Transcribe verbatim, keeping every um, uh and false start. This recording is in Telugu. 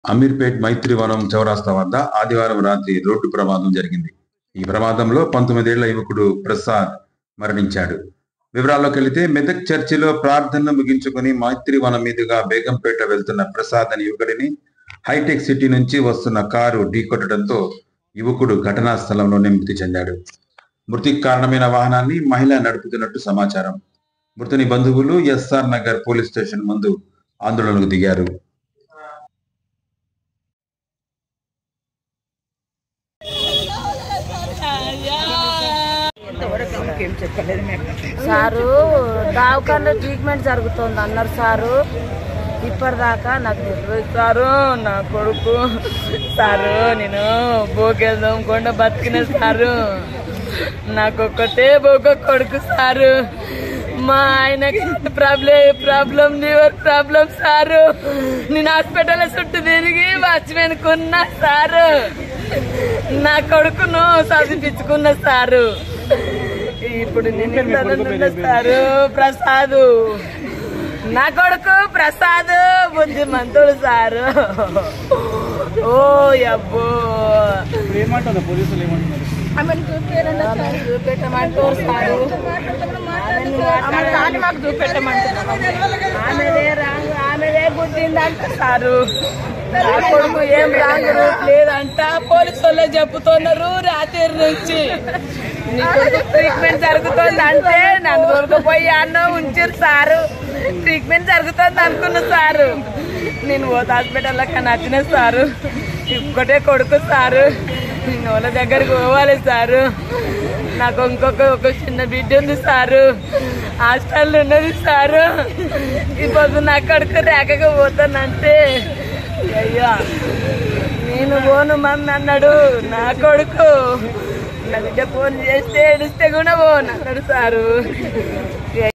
అమీర్పేట్ మైత్రివనం చౌరాస్తా వద్ద ఆదివారం రాత్రి రోడ్డు ప్రమాదం జరిగింది. ఈ ప్రమాదంలో పంతొమ్మిదేళ్ల యువకుడు ప్రసాద్ మరణించాడు. వివరాల్లోకి వెళితే మెదక్ చర్చిలో ప్రార్థన ముగించుకుని మైత్రివనం మీదుగా బేగంపేట వెళ్తున్న ప్రసాద్ అనే యువకుడిని హైటెక్ సిటీ నుంచి వస్తున్న కారు ఢీకొట్టడంతో యువకుడు ఘటనా స్థలంలోనే మృతి చెందాడు. మృతికి కారణమైన వాహనాన్ని మహిళ నడుపుతున్నట్టు సమాచారం. మృతుని బంధువులు ఎస్ఆర్ నగర్ పోలీస్ స్టేషన్ ముందు ఆందోళనకు దిగారు. సారు దావకాల్లో ట్రీట్మెంట్ జరుగుతుంది అన్నారు సారు. ఇప్పటిదాకా నాకు తెలియదు సారు. నా కొడుకు సారు నేను బోకేద్దాం కొండ బతికిన సారు. నాకొక్కటే బోక కొడుకు సారు. మా ఆయనకి problem problem liver problem sir. నేను హాస్పిటల్ చుట్టూ తిరిగి వాచ్మెన్ కొన్నా సారు. నా కొడుకును చదివించుకున్న సారు. ఇప్పుడు నేను సారు ప్రసాద్. నా కొడుకు ప్రసాద్ బుద్ధిమంతుడు సారు. ఓ అబ్బో ఏమంటారు పోలీసులు ఏమంటున్నారు? ఆమెను చూపెట్టమంటారు సారు. మాకు చూపెట్టమంటున్నారు. ఆమెదే రాంగ్ ఆమెదే గుద్దిందంట సారు. నా కొడుకు ఏం రాంగ్ రూట్ లేదంట పోలీసు వాళ్ళే చెప్పుతున్నారు రాత్రి నుంచి. నీ కొడుకు ట్రీట్మెంట్ జరుగుతుంది అంటే నన్ను దొరకపోయి అన్న ఉంచారు సారు. ట్రీట్మెంట్ జరుగుతుంది అనుకున్న సారు. నేను పోతే హాస్పిటల్లో నచ్చిన సారు. ఇంకొకటే కొడుకు సారు. నేను వాళ్ళ దగ్గరికి పోవాలి సారు. నాకు ఇంకొక ఒక చిన్న బిడ్డ ఉంది సారు. హాస్టల్ ఉన్నది సారు. ఇప్పుడు నా కొడుకు రేకపోతానంటే అయ్యా నేను పోను మమ్మీ అన్నాడు. నా కొడుకు నా బిడ్డ ఫోన్ చేస్తే ఏడిస్తే కూడా పోను అన్నాడు సారు.